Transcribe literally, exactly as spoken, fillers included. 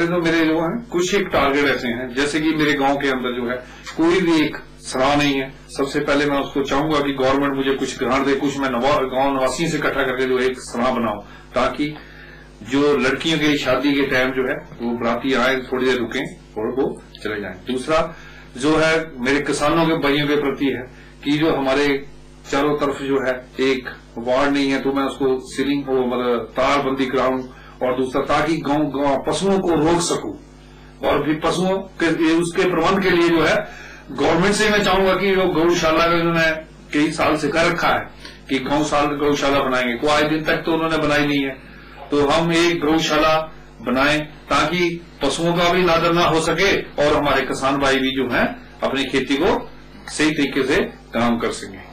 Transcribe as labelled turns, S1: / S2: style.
S1: करें तो मेरे जो है कुछ एक टारगेट ऐसे हैं, जैसे कि मेरे गांव के अंदर जो है कोई भी एक सलाह नहीं है। सबसे पहले मैं उसको चाहूंगा कि गवर्नमेंट मुझे कुछ ग्रांट दे, कुछ मैं गांव निवासियों से इकट्ठा करके जो एक सलाह बनाऊं, ताकि जो लड़कियों की शादी के टाइम जो है वो बराती आए, थोड़ी देर रुकें और वो चले जाएं। दूसरा जो है मेरे किसानों के भाइयों के प्रति है कि जो हमारे चारों तरफ जो है एक वार्ड नहीं है, तो मैं उसको सीलिंग को मतलब तारबंदी कराऊं, और दूसरा ताकि गांव गांव पशुओं को रोक सकूं, और फिर पशुओं के उसके प्रबंध के लिए जो है गवर्नमेंट से मैं चाहूंगा कि जो गौशाला का उन्होंने कई साल से कर रखा है कि गौशाला गौशाला बनाएंगे, कोई आज दिन तक तो उन्होंने बनाई नहीं है, तो हम एक गौशाला बनाएं ताकि पशुओं का भी नादर ना हो सके और हमारे किसान भाई भी जो है अपनी खेती को सही तरीके से काम कर सकें।